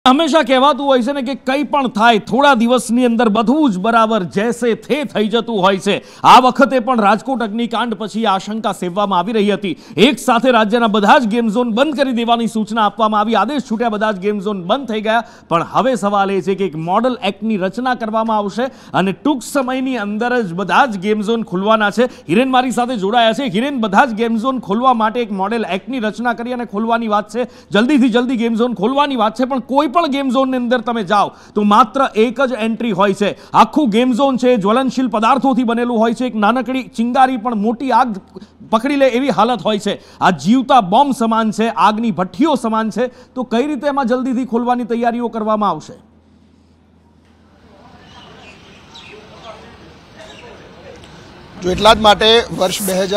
હંમેશા કહેવાતું હોય છે ને કે કંઈ પણ થાય થોડા દિવસની અંદર બધું જ બરાબર જેસે થે થઈ જતું હોય છે। આ વખતે પણ રાજકોટ અગ્નિકાંડ પછી આશંકા સેવવામાં આવી રહી હતી। એક સાથે રાજ્યના બધા જ ગેમ ઝોન બંધ કરી દેવાની સૂચના આપવામાં આવી, આદેશ છૂટ્યા, બધા જ ગેમ ઝોન બંધ થઈ ગયા। પણ હવે સવાલ એ છે કે એક મોડલ એક્ટની રચના કરવામાં આવશે અને ટૂંક સમયની અંદર જ બધા જ ગેમ ઝોન ખુલવાના છે। હિરેન મારી સાથે જોડાયા છે। હિરેન, બધા જ ગેમ ઝોન ખોલવા માટે એક મોડેલ એક્ટની રચના કરી અને ખોલવાની વાત છે, જલ્દીથી જલ્દી ગેમ ઝોન ખોલવાની વાત છે, પણ કોઈ પણ ગેમ ઝોન ની અંદર તમે જાઓ તો માત્ર એક જ એન્ટ્રી હોય છે। આખું ગેમ ઝોન છે જ્વલનશીલ પદાર્થોથી બનેલું હોય છે, એક નાનકડી ચિંગારી પણ મોટી આગ પકડી લે એવી હાલત હોય છે। આ જીવતા બોમ્બ સમાન છે, આગની ભઠ્ઠીઓ સમાન છે, તો કઈ રીતે એમાં જલ્દીથી ખોલવાની તૈયારીઓ કરવામાં આવશે? જો એટલા જ માટે વર્ષ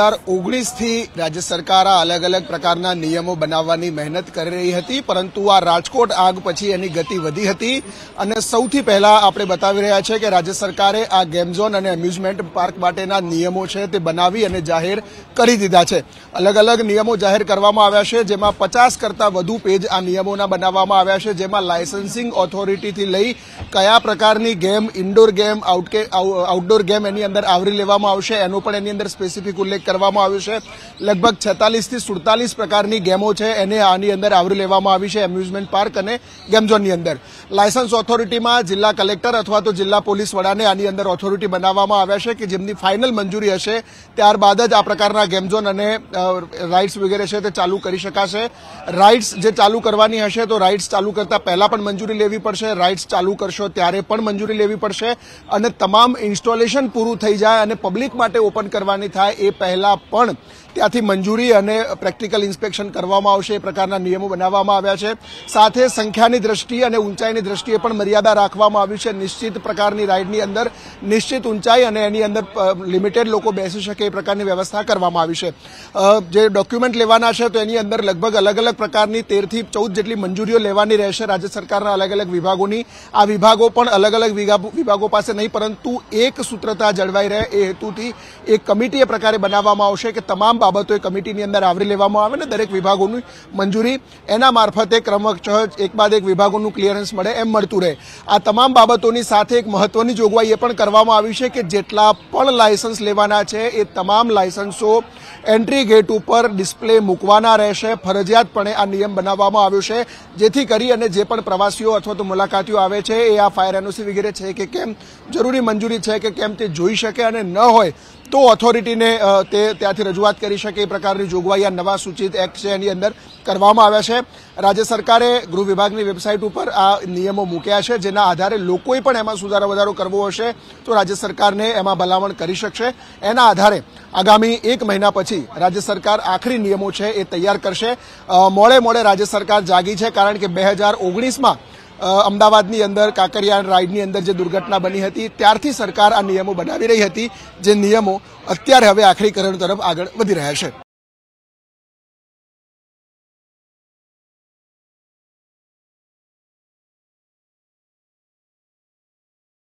2019થી રાજ્ય સરકાર આ અલગ અલગ પ્રકારના નિયમો બનાવવાની મહેનત કરી રહી હતી, પરંતુ આ રાજકોટ આગ પછી એની ગતિ વધી હતી અને સૌથી પહેલા આપણે બતાવી રહ્યા છે કે રાજ્ય સરકારે આ ગેમ ઝોન અને એમ્યુઝમેન્ટ પાર્ક માટેના નિયમો છે તે બનાવી અને જાહેર કરી દીધા છે। અલગ અલગ નિયમો જાહેર કરવામાં આવ્યા છે, જેમાં 50 કરતાં વધુ પેજ આ નિયમોના બનાવવામાં આવ્યા છે, જેમાં લાયસન્સિંગ ઓથોરિટીથી લઈ કયા પ્રકારની game, indoor game, outdoor game એની અંદર આવરી લેવામાં આવશે એનો પણ એની અંદર સ્પેસિફિક ઉલ્લેખ કરવામાં આવ્યો છે। લગભગ 46 થી 47 પ્રકારની ગેમો છે એને આની અંદર આવરી લેવામાં આવી છે એમ્યુઝમેન્ટ પાર્ક અને ગેમ ઝોનની અંદર। લાયસન્સ ઓથોરિટીમાં જિલ્લા કલેક્ટર અથવા તો જિલ્લા પોલીસ વડાને આની અંદર ઓથોરિટી બનાવવામાં આવ્યા છે કે જેમની ફાઇનલ મંજૂરી હશે ત્યારબાદ જ આ પ્રકારના ગેમ ઝોન અને રાઇડ્સ વગેરે છે તે ચાલુ કરી શકાશે। રાઇડ્સ જે ચાલુ કરવાની હશે તો રાઇડ્સ ચાલુ કરતા પહેલા પણ મંજૂરી લેવી પડશે, રાઇડ્સ ચાલુ કરશો ત્યારે પણ મંજૂરી લેવી પડશે અને તમામ ઇન્સ્ટોલેશન પૂરું થઈ જાય અને પબ્લિક માટે ઓપન કરવાની થાય એ પહેલા પણ ત્યાંથી મંજૂરી અને પ્રેક્ટિકલ ઇન્સ્પેક્શન કરવામાં આવશે, એ પ્રકારના નિયમો બનાવવામાં આવ્યા છે। સાથે સંખ્યાની દ્રષ્ટિએ અને ઊંચાઈની દ્રષ્ટિએ પણ મર્યાદા રાખવામાં આવી છે। નિશ્ચિત પ્રકારની રાઇડની અંદર નિશ્ચિત ઊંચાઈ અને એની અંદર લિમિટેડ લોકો બેસી શકે એ પ્રકારની વ્યવસ્થા કરવામાં આવી છે। જે ડોક્યુમેન્ટ લેવાના છે તો એની અંદર લગભગ અલગ અલગ પ્રકારની 13 થી 14 જેટલી મંજૂરીઓ લેવાની રહેશે રાજ્ય સરકારના અલગ અલગ વિભાગોની। આ વિભાગો પણ અલગ અલગ વિભાગો પાસે નહીં, પરંતુ એક સૂત્રતા જળવાઈ રહે એ હેતુથી એક કમિટી એ પ્રકારે બનાવવામાં આવશે કે તમામ બાબતો એ કમિટીની અંદર આવરી લેવામાં આવે ને દરેક વિભાગોની મંજૂરી એના મારફતે ક્રમશઃ એક બાદ એક વિભાગોનું ક્લિયરન્સ મળે એમ મળતું રહે। આ તમામ બાબતોની સાથે એક મહત્વની જોગવાઈ એ પણ કરવામાં આવી છે કે જેટલા પણ લાયસન્સ લેવાના છે એ તમામ લાયસન્સો એન્ટ્રી ગેટ ઉપર ડિસ્પ્લે મૂકવાના રહેશે। ફરજિયાતપણે આ નિયમ બનાવવામાં આવ્યો છે જેથી કરી અને જે પણ પ્રવાસીઓ અથવા તો મુલાકાતીઓ આવે છે એ આ ફાયર એનઓસી વગેરે છે કે કેમ, જરૂરી મંજૂરી છે કે કેમ તે જોઈ શકે અને ન હોય તો ઓથોરિટીને તે ત્યાંથી રજૂઆત કરી શકે એ પ્રકારની જોગવાઈ આ નવા સૂચિત એક્ટ છે એની અંદર કરવામાં આવ્યા છે। રાજ્ય સરકારે ગૃહ વિભાગની વેબસાઇટ ઉપર આ નિયમો મૂક્યા છે, જેના આધારે લોકોએ પણ એમાં સુધારો વધારો કરવો હશે તો રાજ્ય સરકારને એમાં ભલામણ કરી શકશે। એના આધારે આગામી 1 મહિના પછી રાજ્ય સરકાર આખરી નિયમો છે એ તૈયાર કરશે। મોડે રાજ્ય સરકાર જાગી છે, કારણ કે 2019માં અમદાવાદની અંદર કાંકરિયા રાઇડની અંદર જે દુર્ઘટના બની હતી ત્યારથી સરકાર આ નિયમો બનાવી રહી હતી, જે નિયમો અત્યારે હવે આખરીકરણ તરફ આગળ વધી રહ્યા છે।